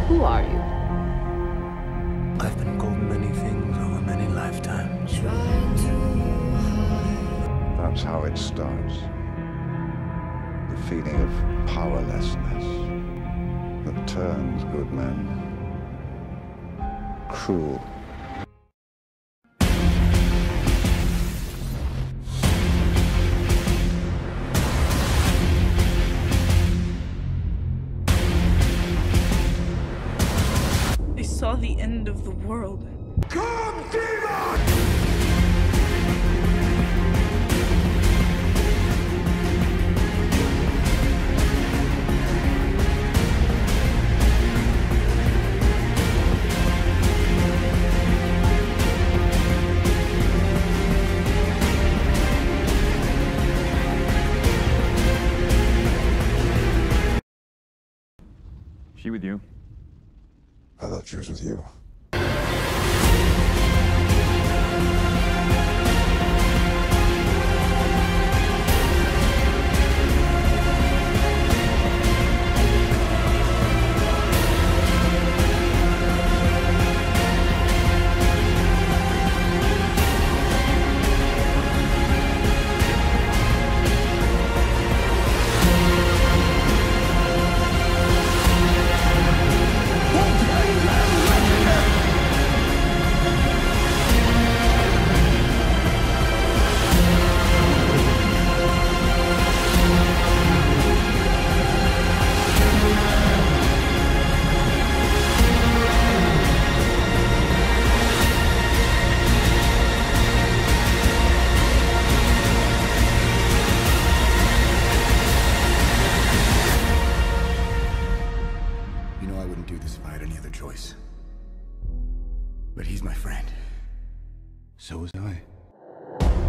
Who are you? I've been called many things over many lifetimes. That's how it starts. The feeling of powerlessness that turns good men cruel. They saw the end of the world. Come, demon! She with you? I thought she was with you. You know I wouldn't do this if I had any other choice. But he's my friend. So was I.